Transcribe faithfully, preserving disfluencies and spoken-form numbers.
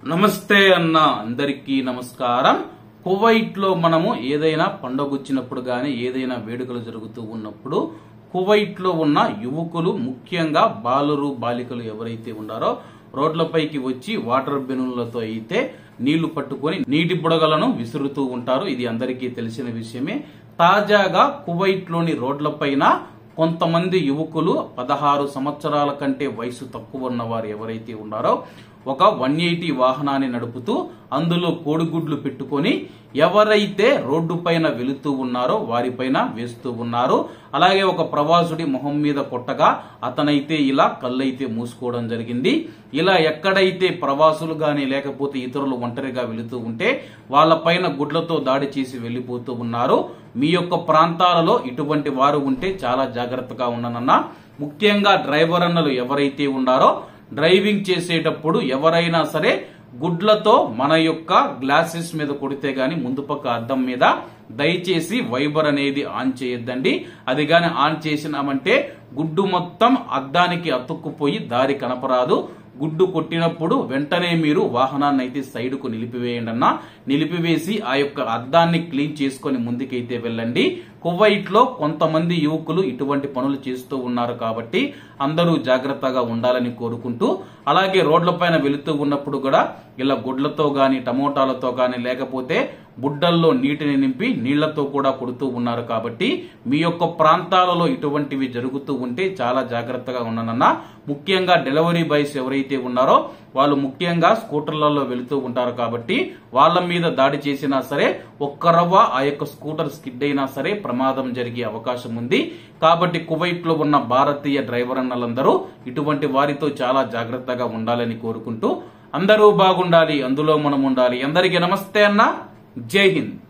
నమస్తే అన్న అందరికీ నమస్కారం. కువైట్ లో మనము ఏదైనా పండుగ వచ్చినప్పుడు గానీ ఏదైనా వేడుకలు జరుగుతూ ఉన్నప్పుడు కువైట్ లో ఉన్న యువకులు ముఖ్యంగా బాలురు బాలికలు ఎవరైతే ఉన్నారో రోడ్లపైకి వచ్చి వాటర్ బెలూన్లతో అయితే నీళ్లు పట్టుకొని నీటి బుడగలను విసురుతూ ఉంటారు. ఇది అందరికీ తెలిసిన విషయమే. తాజాగా కువైట్ లోని రోడ్లపైన కొంతమంది యువకులు పదహారు సంవత్సరాల కంటే వయసు తక్కువ ఉన్న వారు ఎవరైతే ఉన్నారో ఒక వన్ ఎయిటీ వాహనాన్ని నడుపుతూ అందులో కోడిగుడ్లు పెట్టుకొని ఎవరైతే రోడ్డు పైన వెళుతూ ఉన్నారో వారిపైన వేస్తూ ఉన్నారు. అలాగే ఒక ప్రవాసుడి మొహం మీద కొట్టగా అతనైతే ఇలా కళ్ళైతే మూసుకోవడం జరిగింది. ఇలా ఎక్కడైతే ప్రవాసులు గాని లేకపోతే ఇతరులు ఒంటరిగా వెళుతూ ఉంటే వాళ్ళపైన గుడ్లతో దాడి చేసి వెళ్లిపోతూ ఉన్నారు. మీ యొక్క ప్రాంతాలలో ఇటువంటి వారు ఉంటే చాలా జాగ్రత్తగా ఉండనన్న. ముఖ్యంగా డ్రైవర్ అన్నలు ఎవరైతే ఉన్నారో డ్రైవింగ్ చేసేటప్పుడు ఎవరైనా సరే గుడ్లతో మన యొక్క గ్లాసెస్ మీద కొడితే గాని ముందు పక్క అద్దం మీద దయచేసి వైబర్ అనేది ఆన్ చేయొద్దండి. అది గాని ఆన్ చేసినామంటే గుడ్డు మొత్తం అద్దానికి అతుక్కుపోయి దారి కనపరాదు. గుడ్డు కొట్టినప్పుడు వెంటనే మీరు వాహనాన్ని అయితే సైడ్ కు నిలిపివేయండి అన్న. నిలిపివేసి ఆ యొక్క అద్దాన్ని క్లీన్ చేసుకుని ముందుకైతే వెళ్ళండి. కువైట్ లో కొంతమంది యువకులు ఇటువంటి పనులు చేస్తూ ఉన్నారు కాబట్టి అందరూ జాగ్రత్తగా ఉండాలని కోరుకుంటూ, అలాగే రోడ్లపైన వెళుతూ ఉన్నప్పుడు కూడా ఇలా గుడ్లతో గాని టమోటాలతో గాని లేకపోతే బుడ్డల్లో నీటిని నింపి నీళ్లతో కూడా కొడుతూ ఉన్నారు కాబట్టి మీ యొక్క ప్రాంతాలలో ఇటువంటివి జరుగుతూ ఉంటే చాలా జాగ్రత్తగా ఉండనన్నా. ముఖ్యంగా డెలివరీ బాయ్స్ ఎవరైతే ఉన్నారో వాళ్ళు ముఖ్యంగా స్కూటర్లలో వెళుతూ ఉంటారు కాబట్టి వాళ్ళ మీద దాడి చేసినా సరే ఒక్క రవ్వ ఆ యొక్క స్కూటర్ స్కిడ్ అయినా సరే ప్రమాదం జరిగే అవకాశం ఉంది. కాబట్టి కువైట్ లో ఉన్న భారతీయ డ్రైవర్ అన్నలందరూ ఇటువంటి వారితో చాలా జాగ్రత్తగా ఉండాలని కోరుకుంటూ అందరూ బాగుండాలి, అందులో మనం ఉండాలి. అందరికీ నమస్తే అన్న. జై హింద్.